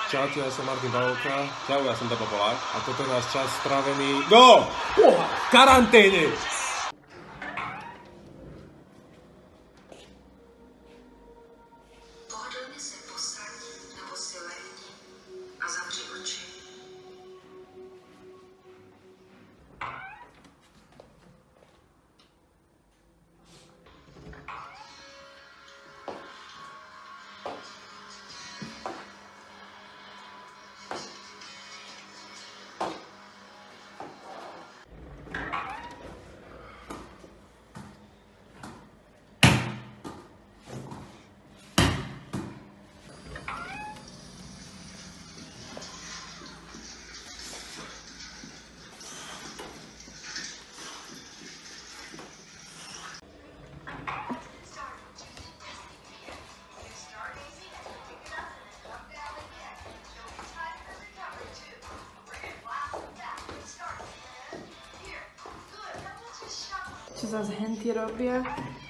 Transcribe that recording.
Čaute, ja som Martin Pavlovka. Čau, ja som Dabo Polák. A toto je náš čas strávený do karantény. Pohodlně se posaď nebo si lehni a zavři oči. Čo zase henty robia?